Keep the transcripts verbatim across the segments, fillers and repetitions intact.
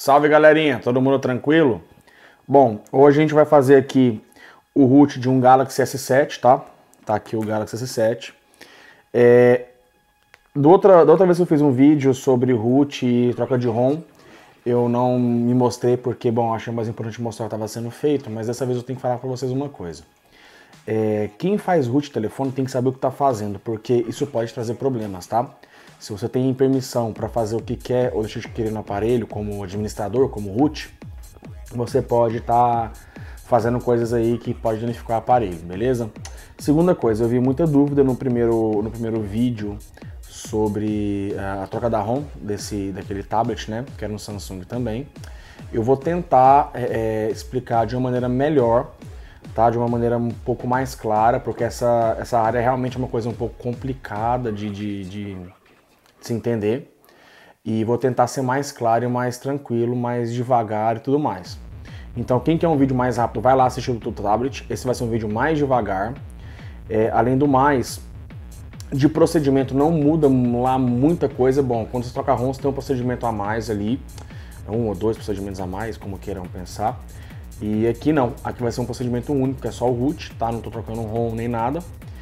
Salve galerinha, todo mundo tranquilo? Bom, hoje a gente vai fazer aqui o root de um Galaxy S sete, tá? Tá aqui o Galaxy S sete. É, da, outra, da outra vez que eu fiz um vídeo sobre root e troca de ROM, eu não me mostrei porque, bom, achei mais importante mostrar o que estava sendo feito, mas dessa vez eu tenho que falar para vocês uma coisa. É, quem faz root de telefone tem que saber o que está fazendo, porque isso pode trazer problemas, tá? Se você tem permissão para fazer o que quer ou deixa de querer no aparelho, como administrador, como root, você pode estar tá fazendo coisas aí que pode danificar o aparelho, beleza? Segunda coisa, eu vi muita dúvida no primeiro, no primeiro vídeo sobre a troca da ROM desse, daquele tablet, né? Que era no Samsung também. Eu vou tentar é, é, explicar de uma maneira melhor, tá? De uma maneira um pouco mais clara, porque essa, essa área é realmente uma coisa um pouco complicada de, de, de se entender. E vou tentar ser mais claro e mais tranquilo, mais devagar e tudo mais. Então quem quer um vídeo mais rápido, vai lá assistir o tablet. Esse vai ser um vídeo mais devagar. É, além do mais, de procedimento não muda lá muita coisa. Bom, quando você troca ROM, você tem um procedimento a mais ali. Um ou dois procedimentos a mais, como queiram pensar. E aqui não, aqui vai ser um procedimento único, que é só o root, tá? Não tô trocando ROM nem nada.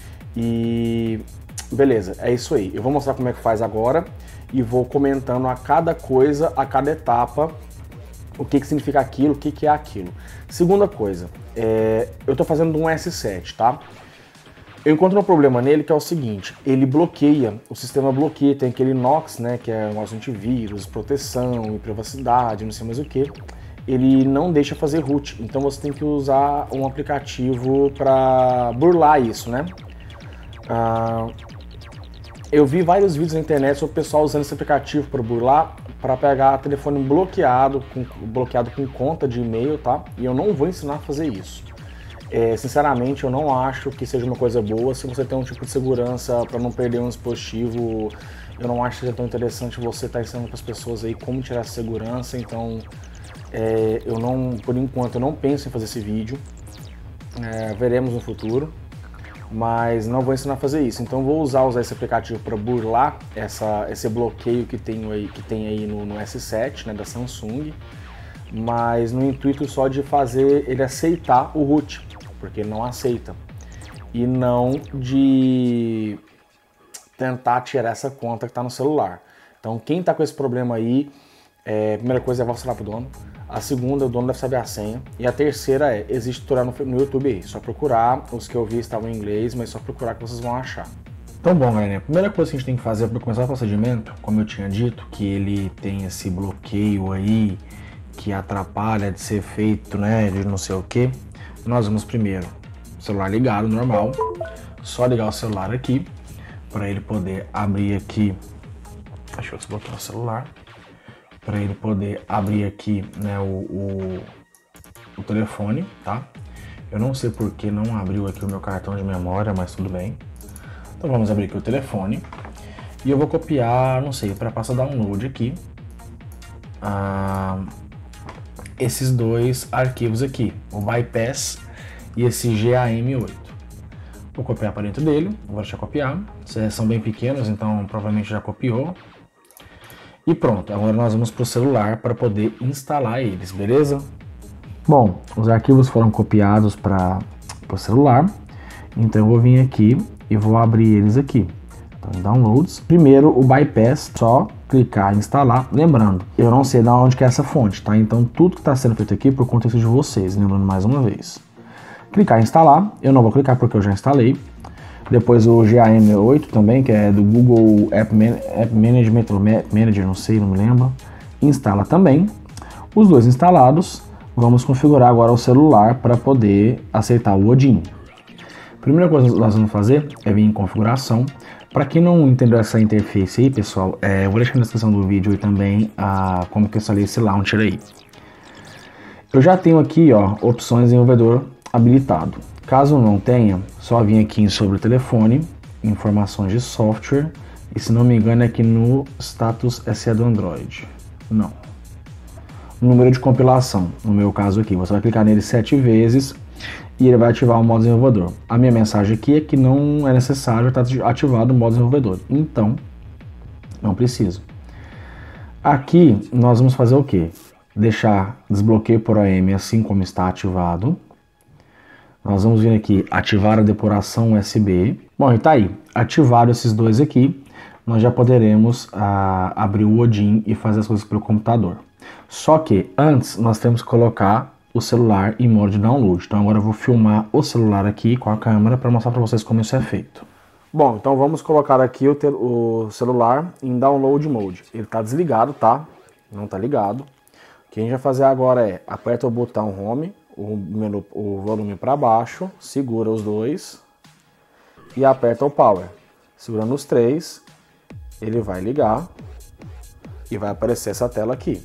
E beleza, é isso aí. Eu vou mostrar como é que faz agora e vou comentando a cada coisa, a cada etapa, o que que significa aquilo, o que que é aquilo. Segunda coisa, é, eu tô fazendo um S sete, tá? Eu encontro um problema nele que é o seguinte, ele bloqueia, o sistema bloqueia, tem aquele Knox, né, que é o nosso antivírus, proteção e privacidade, não sei mais o que. Ele não deixa fazer root, então você tem que usar um aplicativo para burlar isso, né? Ah, eu vi vários vídeos na internet sobre o pessoal usando esse aplicativo para burlar, para pegar telefone bloqueado com, bloqueado com conta de e-mail, tá? E eu não vou ensinar a fazer isso. É, sinceramente, eu não acho que seja uma coisa boa. Se você tem um tipo de segurança para não perder um dispositivo, eu não acho que seja tão interessante você estar ensinando para as pessoas aí como tirar essa segurança. Então, é, eu não, por enquanto, eu não penso em fazer esse vídeo. É, veremos no futuro. Mas não vou ensinar a fazer isso, então vou usar, usar esse aplicativo para burlar essa, esse bloqueio que tem aí, que tem aí no, no S sete, né, da Samsung, mas no intuito só de fazer ele aceitar o root, porque ele não aceita, e não de tentar tirar essa conta que está no celular. Então quem está com esse problema aí, é, a primeira coisa é mostrar para o dono. A segunda, o dono deve saber a senha. E a terceira é, existe tutorial no, no YouTube aí. Só procurar, os que eu vi estavam em inglês, mas só procurar que vocês vão achar. Então bom, galera, a primeira coisa que a gente tem que fazer para começar o procedimento, como eu tinha dito, que ele tem esse bloqueio aí, que atrapalha de ser feito, né, de não sei o que. Nós vamos primeiro, celular ligado, normal. Só ligar o celular aqui, para ele poder abrir aqui. Deixa eu desbloquear o celular. Para ele poder abrir aqui, né, o, o, o telefone, tá? Eu não sei porque não abriu aqui o meu cartão de memória, mas tudo bem. Então vamos abrir aqui o telefone e eu vou copiar, não sei, para passar download aqui, ah, esses dois arquivos aqui, o bypass e esse G A M oito. Vou copiar para dentro dele, vou deixar copiar. Vocês são bem pequenos, então provavelmente já copiou. E pronto, agora nós vamos para o celular para poder instalar eles, beleza? Bom, os arquivos foram copiados para o celular, então eu vou vir aqui e vou abrir eles aqui. Então, em Downloads. Primeiro, o Bypass, só clicar em instalar. Lembrando, eu não sei de onde que é essa fonte, tá? Então tudo que está sendo feito aqui é por conta de vocês, lembrando mais uma vez. Clicar em instalar, eu não vou clicar porque eu já instalei. Depois o G A M oito também, que é do Google App, Man App Management, Manager, não sei, não me lembro. Instala também. Os dois instalados, vamos configurar agora o celular para poder aceitar o Odin. Primeira coisa que nós vamos fazer é vir em configuração. Para quem não entendeu essa interface aí, pessoal, é, eu vou deixar na descrição do vídeo e também a, como que eu instalei esse launcher aí. Eu já tenho aqui, ó, opções de desenvolvedor habilitado. Caso não tenha, só vir aqui em sobre o telefone, informações de software, e se não me engano é aqui no status S E do Android. Não. Número de compilação, no meu caso aqui, você vai clicar nele sete vezes e ele vai ativar o modo desenvolvedor. A minha mensagem aqui é que não é necessário estar ativado o modo desenvolvedor, então não preciso. Aqui nós vamos fazer o que? deixar desbloqueio por A M assim como está ativado. Nós vamos vir aqui, ativar a depuração U S B. Bom, e tá aí, ativado esses dois aqui, nós já poderemos ah, abrir o Odin e fazer as coisas pelo computador. Só que antes nós temos que colocar o celular em modo de download. Então agora eu vou filmar o celular aqui com a câmera para mostrar para vocês como isso é feito. Bom, então vamos colocar aqui o, o celular em download mode. Ele está desligado, tá? Não está ligado. O que a gente vai fazer agora é, aperta o botão Home, o, menu, o volume para baixo, segura os dois e aperta o Power. Segurando os três, ele vai ligar e vai aparecer essa tela aqui.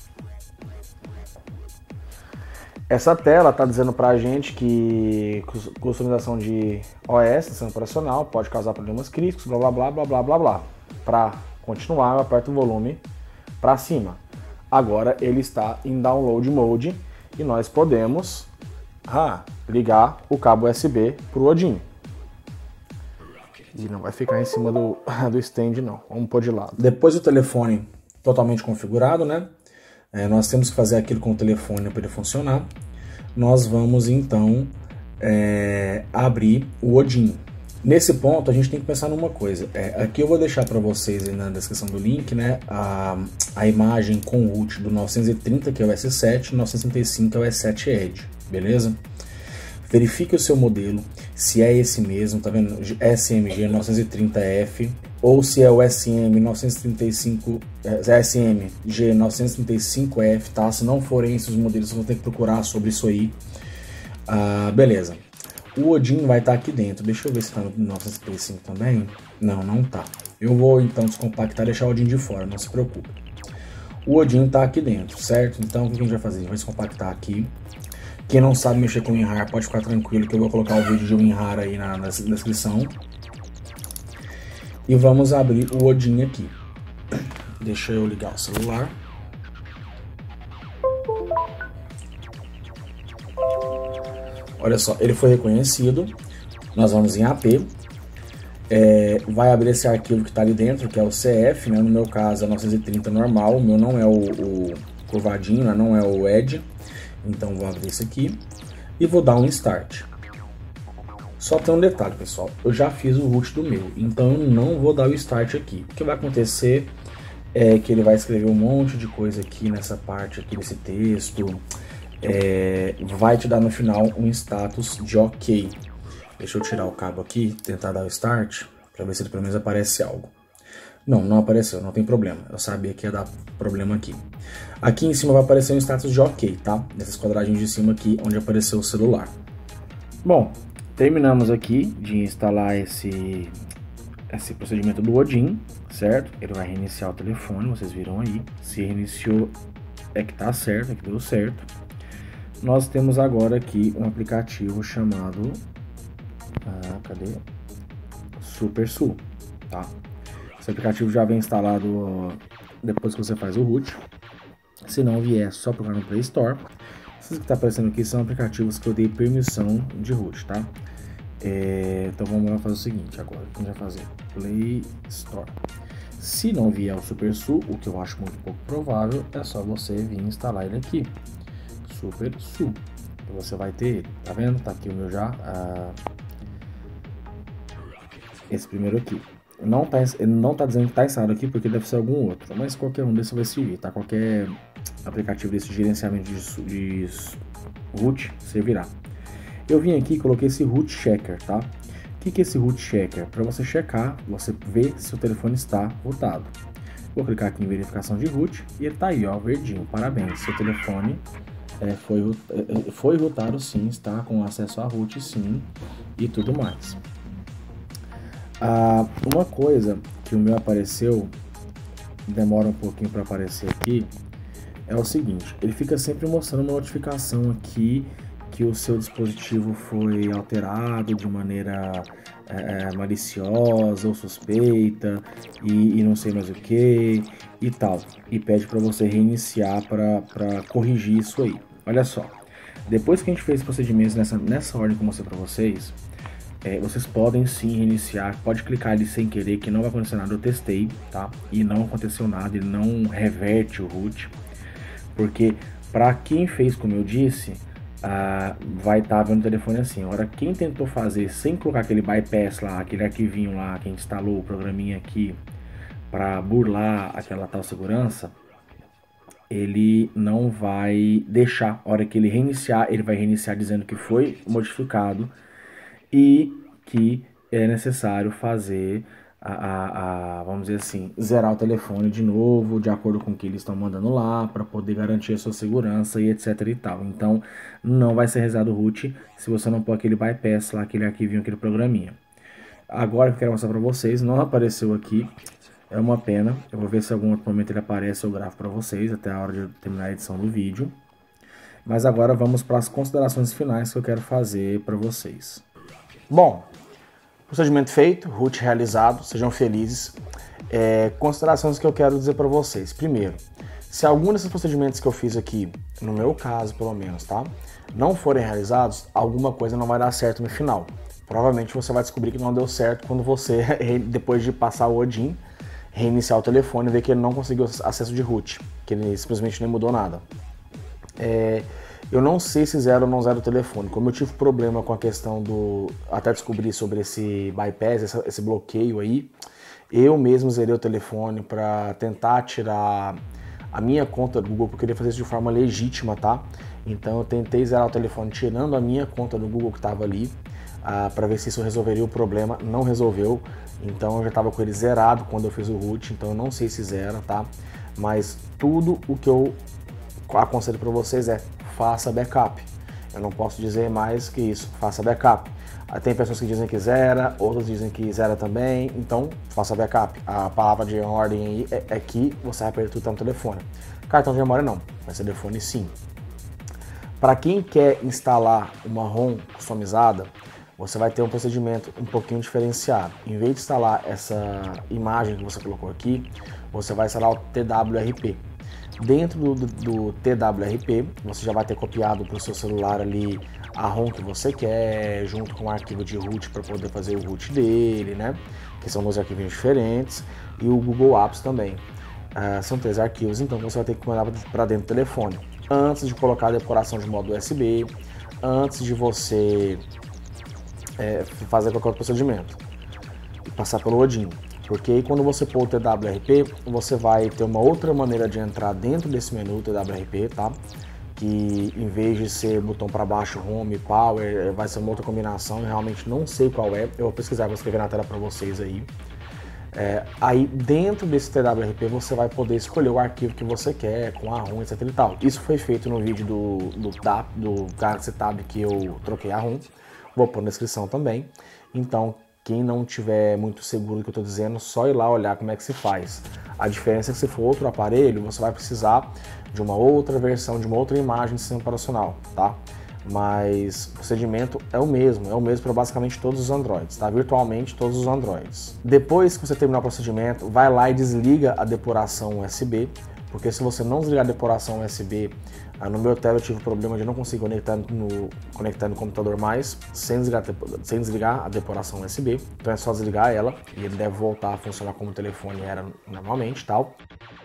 Essa tela está dizendo para a gente que customização de O S, sistema operacional, pode causar problemas críticos, blá blá blá blá blá blá blá. Para continuar, eu aperto o volume para cima. Agora ele está em download mode e nós podemos ah, ligar o cabo U S B para o Odin. E não vai ficar em cima do, do stand não, vamos pôr de lado. Depois do telefone totalmente configurado, né? É, nós temos que fazer aquilo com o telefone para ele funcionar. Nós vamos então é, abrir o Odin. Nesse ponto a gente tem que pensar numa coisa. É, aqui eu vou deixar para vocês aí na descrição do link, né, a, a imagem com root do novecentos e trinta, que é o S sete, novecentos e trinta e cinco, que é o S sete Edge, beleza? Verifique o seu modelo, se é esse mesmo, tá vendo? S M G novecentos e trinta F, ou se é o S M novecentos e trinta e cinco, S M G novecentos e trinta e cinco F, tá? Se não forem esses modelos, vocês vão ter que procurar sobre isso aí. Ah, beleza. O Odin vai estar aqui dentro. Deixa eu ver se está no novecentos e trinta e cinco também. Não, não tá. Eu vou então descompactar e deixar o Odin de fora, não se preocupe. O Odin tá aqui dentro, certo? Então o que a gente vai fazer? A gente vai descompactar aqui. Quem não sabe mexer com o WinRAR pode ficar tranquilo que eu vou colocar o vídeo de WinRAR aí na, na descrição. E vamos abrir o Odin aqui. Deixa eu ligar o celular. Olha só, ele foi reconhecido. Nós vamos em A P. É, vai abrir esse arquivo que está ali dentro, que é o C F, né? No meu caso é novecentos e trinta normal. O meu não é o, o curvadinho, né? Não é o Edge. Então vou abrir esse aqui e vou dar um Start. Só tem um detalhe, pessoal. Eu já fiz o root do meu, então eu não vou dar o Start aqui. O que vai acontecer é que ele vai escrever um monte de coisa aqui nessa parte aqui desse texto. É, vai te dar no final um status de OK. Deixa eu tirar o cabo aqui, tentar dar o Start, para ver se ele pelo menos aparece algo. Não, não apareceu, não tem problema. Eu sabia que ia dar problema aqui. Aqui em cima vai aparecer um status de OK, tá? Nessas quadradinhos de cima aqui, onde apareceu o celular. Bom, terminamos aqui de instalar esse, esse procedimento do Odin, certo? Ele vai reiniciar o telefone, vocês viram aí. Se reiniciou, é que tá certo, é que deu certo. Nós temos agora aqui um aplicativo chamado... Ah, cadê? SuperSU, tá? Esse aplicativo já vem instalado depois que você faz o root. Se não vier, é só procurar no Play Store. Esses que estão aparecendo aqui são aplicativos que eu dei permissão de root, tá? É, então vamos fazer o seguinte agora. O que a gente vai fazer? Play Store. Se não vier o SuperSU, o que eu acho muito pouco provável, é só você vir instalar ele aqui. SuperSU. Você vai ter ele, tá vendo? Tá aqui o meu já. Ah, esse primeiro aqui. Não tá, ele não tá dizendo que tá instalado aqui porque deve ser algum outro, mas qualquer um desses vai servir, tá? Qualquer aplicativo desse gerenciamento de, de root servirá. Eu vim aqui e coloquei esse root checker, tá? O que, que é esse root checker? Para você checar, você ver se o telefone está rootado. Vou clicar aqui em verificação de root e ele tá aí, ó, verdinho. Parabéns, seu telefone é, foi, foi rootado sim, está com acesso a root sim e tudo mais. Ah, uma coisa que o meu apareceu, demora um pouquinho para aparecer aqui, é o seguinte, ele fica sempre mostrando uma notificação aqui que o seu dispositivo foi alterado de maneira é, maliciosa ou suspeita e, e não sei mais o que e tal, e pede para você reiniciar para corrigir isso aí. Olha só, depois que a gente fez esse procedimento nessa, nessa ordem que eu mostrei para vocês, É, vocês podem sim reiniciar, pode clicar ali sem querer que não vai acontecer nada, eu testei, tá? E não aconteceu nada, ele não reverte o root. Porque para quem fez como eu disse, ah, vai estar tá vendo o telefone assim. Agora, quem tentou fazer sem colocar aquele bypass lá, aquele arquivinho lá, que instalou o programinha aqui para burlar aquela tal segurança, ele não vai deixar. A hora que ele reiniciar, ele vai reiniciar dizendo que foi modificado e que é necessário fazer a, a, a, vamos dizer assim, zerar o telefone de novo, de acordo com o que eles estão mandando lá, para poder garantir a sua segurança e etc e tal. Então, não vai ser resetado o root se você não pôr aquele bypass lá, aquele arquivinho, aquele programinha. Agora que eu quero mostrar para vocês, não apareceu aqui, é uma pena. Eu vou ver se em algum outro momento ele aparece, eu gravo para vocês, até a hora de terminar a edição do vídeo. Mas agora vamos para as considerações finais que eu quero fazer para vocês. Bom, procedimento feito, root realizado, sejam felizes. É, considerações que eu quero dizer para vocês. Primeiro, se algum desses procedimentos que eu fiz aqui, no meu caso pelo menos, tá, não forem realizados, alguma coisa não vai dar certo no final. Provavelmente você vai descobrir que não deu certo quando você, depois de passar o Odin, reiniciar o telefone e ver que ele não conseguiu acesso de root, que ele simplesmente nem mudou nada. É, eu não sei se zero ou não zero o telefone. Como eu tive problema com a questão do... até descobrir sobre esse bypass, esse, esse bloqueio aí, eu mesmo zerei o telefone para tentar tirar a minha conta do Google, porque eu queria fazer isso de forma legítima, tá? Então eu tentei zerar o telefone tirando a minha conta do Google que estava ali, ah, para ver se isso resolveria o problema. Não resolveu, então eu já estava com ele zerado quando eu fiz o root, então eu não sei se zera, tá? Mas tudo o que eu aconselho para vocês é faça backup. Eu não posso dizer mais que isso, faça backup. Tem pessoas que dizem que zera, outras dizem que zera também, então faça backup. A palavra de ordem aí é, é que você vai perder tudo no telefone. Cartão de memória não, mas telefone sim. Para quem quer instalar uma ROM customizada, você vai ter um procedimento um pouquinho diferenciado. Em vez de instalar essa imagem que você colocou aqui, você vai instalar o T W R P. Dentro do, do, do T W R P, você já vai ter copiado para o seu celular ali a ROM que você quer, junto com o arquivo de root para poder fazer o root dele, né? Que são dois arquivos diferentes, e o Google Apps também. Uh, são três arquivos, então você vai ter que mandar para dentro do telefone. Antes de colocar a decoração de modo U S B, antes de você é, fazer qualquer outro procedimento, e passar pelo Odin. Porque aí quando você pôr o T W R P, você vai ter uma outra maneira de entrar dentro desse menu T W R P, tá? Que em vez de ser botão para baixo, Home, Power, vai ser uma outra combinação, eu realmente não sei qual é, eu vou pesquisar, vou escrever na tela para vocês aí. É, aí dentro desse T W R P você vai poder escolher o arquivo que você quer, com a ROM, etc e tal. Isso foi feito no vídeo do, do T A P, do Galaxy Tab, que eu troquei a ROM, vou pôr na descrição também. Então, quem não tiver muito seguro do que eu estou dizendo, só ir lá olhar como é que se faz. A diferença é que se for outro aparelho, você vai precisar de uma outra versão, de uma outra imagem do sistema operacional, tá? Mas o procedimento é o mesmo, é o mesmo para basicamente todos os Androids, tá? Virtualmente todos os Androids. Depois que você terminar o procedimento, vai lá e desliga a depuração U S B, porque se você não desligar a depuração U S B, no meu tablet eu tive o problema de não conseguir conectar no, conectar no computador mais, sem desligar, sem desligar a depuração U S B, então é só desligar ela e ele deve voltar a funcionar como o telefone era normalmente, tal.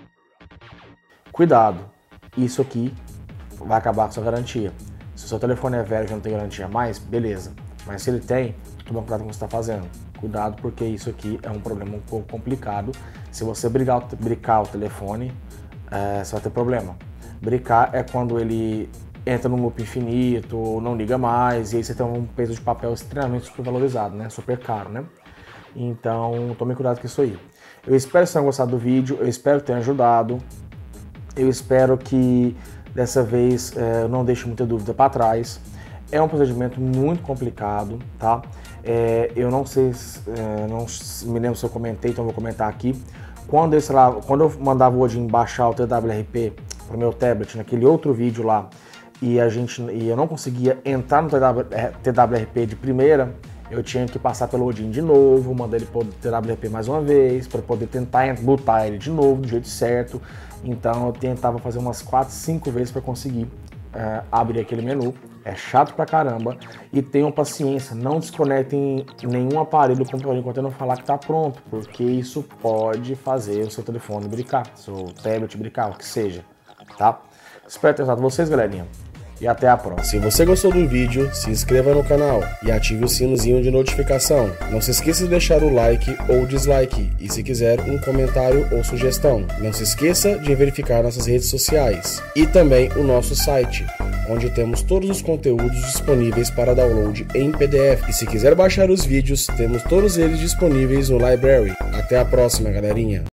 Cuidado, isso aqui vai acabar com a sua garantia. Se o seu telefone é velho e não tem garantia mais, beleza. Mas se ele tem, toma cuidado com o que você está fazendo. Cuidado, porque isso aqui é um problema um pouco complicado. Se você brigar, bricar o telefone, é, você vai ter problema. Bricar é quando ele entra num loop infinito, ou não liga mais, e aí você tem um peso de papel extremamente supervalorizado, né? Super caro, né? Então, tome cuidado com isso aí. Eu espero que vocês tenham gostado do vídeo, eu espero que tenha ajudado. Eu espero que dessa vez é, não deixe muita dúvida para trás. É um procedimento muito complicado, tá? É, eu não sei, é, não me lembro se eu comentei, então vou comentar aqui. Quando, esse lá, quando eu mandava o Odin baixar o T W R P para o meu tablet, naquele outro vídeo lá, e, a gente, e eu não conseguia entrar no T W R P de primeira, eu tinha que passar pelo Odin de novo, mandar ele para o T W R P mais uma vez, para poder tentar botar ele de novo, do jeito certo. Então eu tentava fazer umas quatro, cinco vezes para conseguir é, abrir aquele menu. É chato pra caramba. E tenham paciência, não desconectem nenhum aparelho do computador enquanto eu não falar que está pronto, porque isso pode fazer o seu telefone brincar, seu tablet brincar, o que seja, tá? Espero ter ajudado vocês, galerinha. E até a próxima. Se você gostou do vídeo, se inscreva no canal e ative o sinozinho de notificação. Não se esqueça de deixar o like ou dislike e se quiser um comentário ou sugestão. Não se esqueça de verificar nossas redes sociais e também o nosso site, onde temos todos os conteúdos disponíveis para download em P D F. E se quiser baixar os vídeos, temos todos eles disponíveis no Library. Até a próxima, galerinha!